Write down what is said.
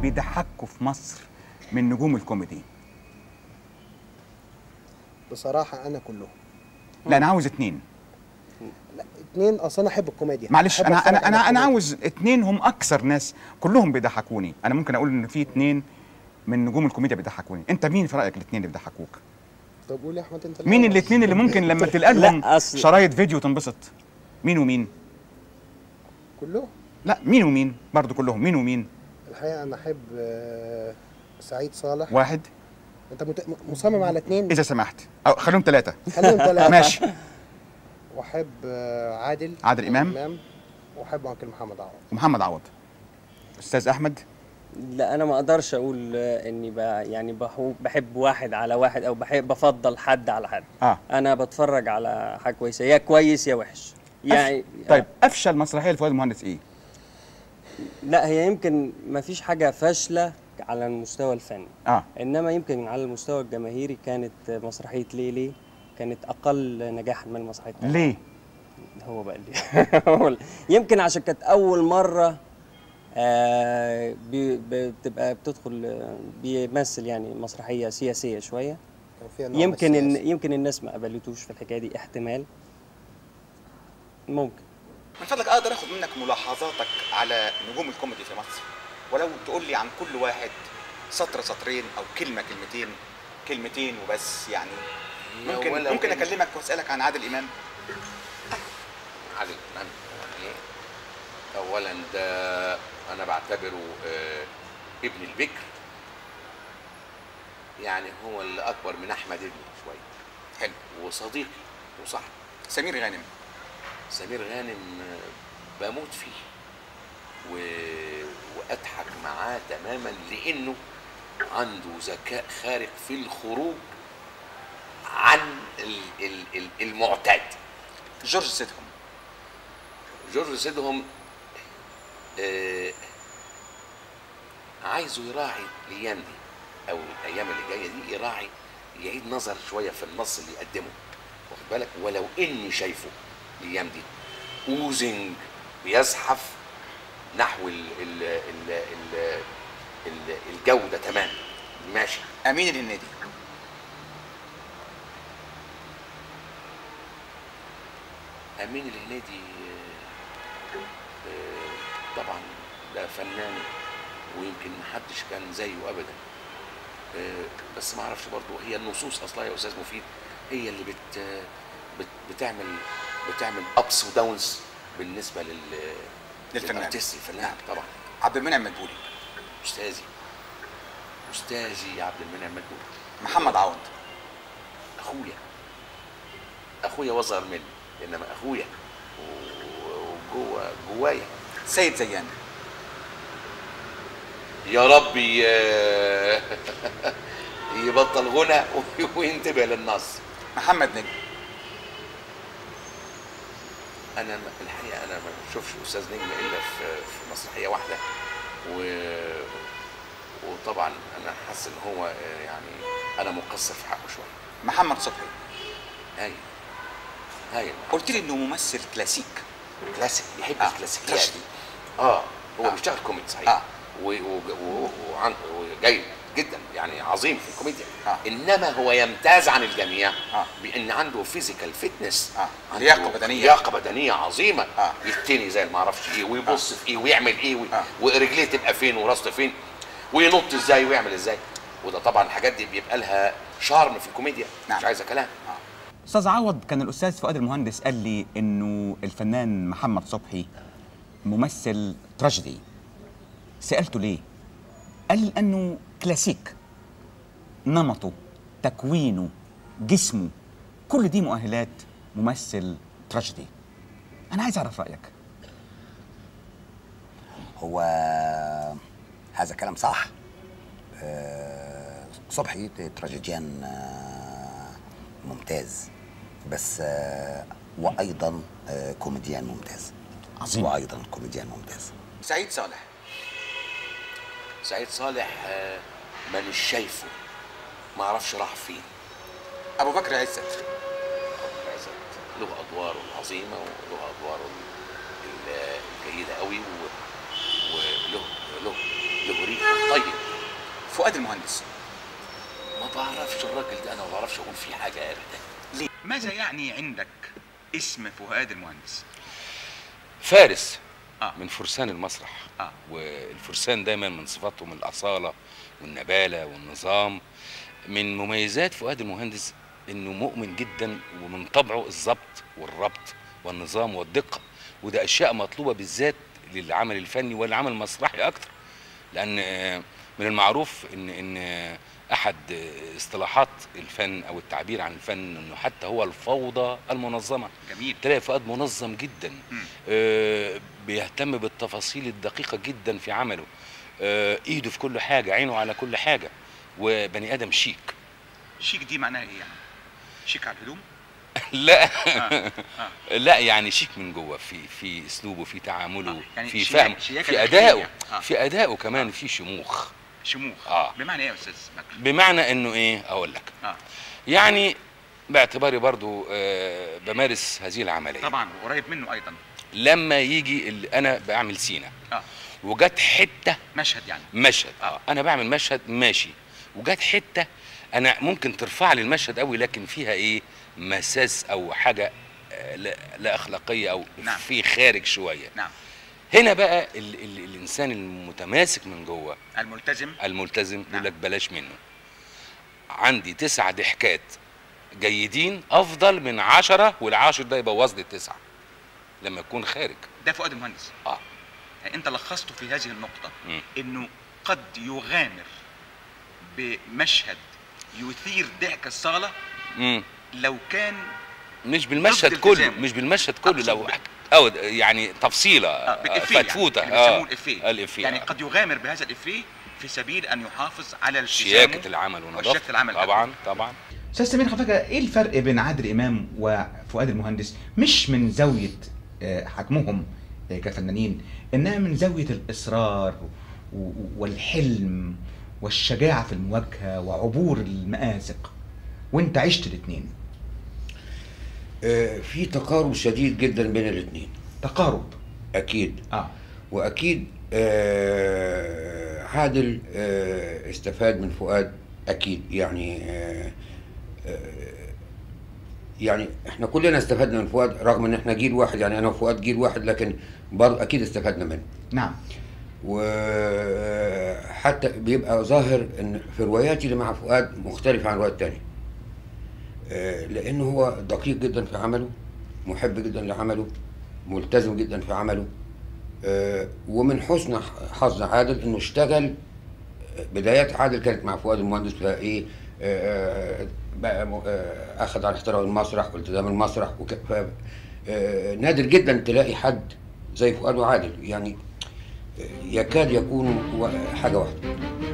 بيضحكوا في مصر من نجوم الكوميدي؟ بصراحه انا كلهم. لا انا عاوز اتنين. لا اتنين، اصل انا احب الكوميديا. معلش أحب أتفرج على انا الكوميديا. عاوز اتنين هم اكثر ناس كلهم بيضحكوني. انا ممكن اقول ان في اتنين من نجوم الكوميديا بيضحكوني. انت مين في رايك الاتنين اللي بيضحكوك؟ طب قول يا احمد انت مين الاتنين اللي ممكن لما تلقى لهم شرايط فيديو تنبسط؟ مين ومين؟ كلهم. لا مين ومين برضو كلهم؟ مين ومين؟ الحقيقه انا احب سعيد صالح. واحد. انت مصمم على اتنين؟ اذا سمحت، او خليهم ثلاثه. خليهم ثلاثه ماشي. واحب عادل امام. واحب انكل محمد عوض. ومحمد عوض. استاذ احمد؟ لا انا ما اقدرش اقول اني يعني بحب واحد على واحد او بفضل حد على حد. انا بتفرج على حاجه كويسه، يا كويس يا وحش يعني. طيب افشل مسرحيه لفؤاد المهندس ايه؟ لا هي يمكن ما فيش حاجه فاشله على المستوى الفني، انما يمكن على المستوى الجماهيري كانت مسرحيه ليه كانت اقل نجاحا من المسرحيه. ليه؟ هو بقى ليه يمكن عشان كانت اول مره بتبقى بتدخل بيمثل يعني مسرحيه سياسيه شويه. يمكن الناس ما قبلتوش في الحكايه دي، احتمال. ممكن. من فضلك اقدر اخد منك ملاحظاتك على نجوم الكوميدي في مصر، ولو تقول لي عن كل واحد سطر سطرين او كلمه كلمتين وبس يعني. ممكن اكلمك واسالك عن عادل امام. عادل امام اولا ده انا بعتبره ابن البكر، يعني هو اللي اكبر من احمد ابني شويه. حلو. وصديقي وصاحبي. سمير غانم بموت فيه واضحك معاه تماما، لانه عنده ذكاء خارق في الخروج عن المعتاد. جورج سيدهم عايزه يراعي الايام دي او الايام اللي جايه دي، يعيد نظر شويه في النص اللي يقدمه، واخد بالك؟ ولو اني شايفه الايام دي اوزنج بيزحف نحو الجوده تمام. ماشي. امين الهنيدي. طبعا ده فنان ويمكن محدش كان زيه ابدا، بس ما اعرفش برضه هي النصوص اصلا يا استاذ مفيد هي اللي بتعمل ابس وداونز بالنسبه للفنان الفنان. طبعا. عبد المنعم مدبولي. استاذي عبد المنعم مدبولي. محمد عوض. اخويا واصغر مني، انما اخويا جوايا. سيد زيان. يا ربي يبطل غنى وينتبه للنص. محمد نجم. انا الحقيقه انا ما بشوفش الاستاذ نجم الا في مسرحيه واحده، وطبعا انا حاسس ان هو يعني انا مقصر في حقه شويه. محمد صبحي. هاي قلت لي انه ممثل كلاسيك بيحب الكلاسيكيات. هو بيشتغل كوميدي صحيح. وجيد جدا يعني عظيم في الكوميديا. انما هو يمتاز عن الجميع بان عنده فيزيكال فيتنس، لياقه بدنيه عظيمه. يتني زي ما اعرفش ايه، ويبص في ايه، ويعمل ايه، ورجليه تبقى فين، وراسته فين، وينط ازاي، ويعمل ازاي. وده طبعا الحاجات دي بيبقى لها شارم في الكوميديا. مش عايزه كلام. استاذ عوض، كان الاستاذ فؤاد المهندس قال لي انه الفنان محمد صبحي ممثل تراجيدي. سالته ليه؟ قال لي انه كلاسيك، نمطه، تكوينه، جسمه، كل دي مؤهلات ممثل تراجيدي. انا عايز اعرف رايك. هو هذا كلام صح. صبحي تراجيديان ممتاز، بس وايضا كوميديان ممتاز. عظيم. وايضا كوميديان ممتاز. سعيد صالح مانيش شايفه، ما اعرفش راح فين. ابو بكر عزت. له ادواره العظيمه وله ادواره الجيده قوي، وله ريق طيب يكون في حاجه ابدا. ليه؟ ماذا يعني عندك اسم فؤاد المهندس؟ فارس من فرسان المسرح. والفرسان دايما من صفاتهم الاصاله والنباله والنظام. من مميزات فؤاد المهندس انه مؤمن جدا ومن طبعه الضبط والربط والنظام والدقه، وده اشياء مطلوبه بالذات للعمل الفني والعمل المسرحي اكتر، لان من المعروف ان احد اصطلاحات الفن او التعبير عن الفن انه حتى هو الفوضى المنظمه. جميل. تلاقي فؤاد منظم جدا، بيهتم بالتفاصيل الدقيقه جدا في عمله، ايده في كل حاجه، عينه على كل حاجه، وبني ادم شيك. شيك دي معناها ايه يعني؟ شيك على الهدوم؟ لا لا، يعني شيك من جوه، في اسلوبه، في تعامله، يعني في فهمه، في ادائه، في ادائه كمان، في شموخ. شموخ. بمعنى ايه يا استاذ بكر؟ بمعنى انه ايه، اقول لك. يعني باعتباري برضو بمارس هذه العمليه طبعا، وقريب منه ايضا. لما يجي انا بعمل سينا وجت حته مشهد، يعني مشهد انا بعمل مشهد ماشي، وجت حته انا ممكن ترفع لي المشهد قوي، لكن فيها ايه، مساس او حاجه لا اخلاقيه، او نعم. في خارج شويه. نعم. هنا بقى الانسان المتماسك من جوه، الملتزم يقول لك بلاش منه. عندي 9 ضحكات جيدين افضل من 10، والعاشر ده يبوظ لي ال9 لما يكون خارج. ده فؤاد المهندس. يعني انت لخصته في هذه النقطه، انه قد يغامر بمشهد يثير ضحك الصاله لو كان مش بالمشهد كله، مش بالمشهد كله، لو او يعني تفصيله فتفوته، يعني بيسموه الافيه. يعني قد يغامر بهذا الافيه في سبيل ان يحافظ على شياكه العمل ونظافه العمل. طبعا. استاذ سمير خفاجة، ايه الفرق بين عادل امام وفؤاد المهندس؟ مش من زاويه حجمهم كفنانين، انما من زاويه الاصرار والحلم والشجاعه في المواجهه وعبور المآزق، وانت عشت الاثنين. في تقارب شديد جدا بين الاثنين. تقارب اكيد. واكيد عادل استفاد من فؤاد اكيد، يعني احنا كلنا استفدنا من فؤاد، رغم ان احنا جيل واحد، يعني انا وفؤاد جيل واحد، لكن برضه اكيد استفدنا منه. نعم. وحتى بيبقى ظاهر ان في رواياتي اللي مع فؤاد مختلفه عن روايات تانية، لانه هو دقيق جدا في عمله، محب جدا لعمله، ملتزم جدا في عمله. ومن حسن حظ عادل انه اشتغل، بدايات عادل كانت مع فؤاد المهندس، فايه بقى اخذ على احترام المسرح والتزام المسرح، نادر جدا تلاقي حد زي فؤاد وعادل، يعني يكاد يكونوا حاجه واحده.